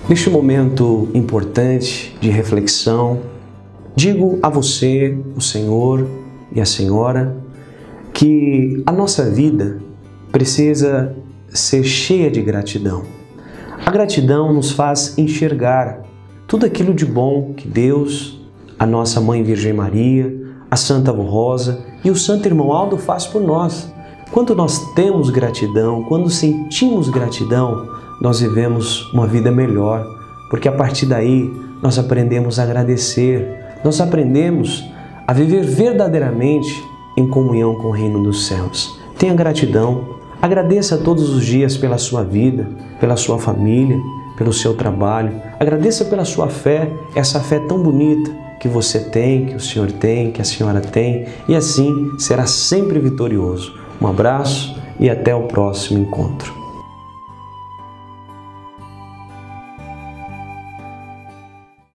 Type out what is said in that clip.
Neste momento importante de reflexão, digo a você, o Senhor e a Senhora, que a nossa vida precisa ser cheia de gratidão. A gratidão nos faz enxergar tudo aquilo de bom que Deus, a nossa Mãe Virgem Maria, a Santa Avó Rosa e o Santo Irmão Aldo faz por nós. Quando nós temos gratidão, quando sentimos gratidão, nós vivemos uma vida melhor, porque a partir daí nós aprendemos a agradecer, nós aprendemos a viver verdadeiramente em comunhão com o reino dos céus. Tenha gratidão, agradeça todos os dias pela sua vida, pela sua família, pelo seu trabalho, agradeça pela sua fé, essa fé tão bonita que você tem, que o Senhor tem, que a Senhora tem, e assim será sempre vitorioso. Um abraço e até o próximo encontro.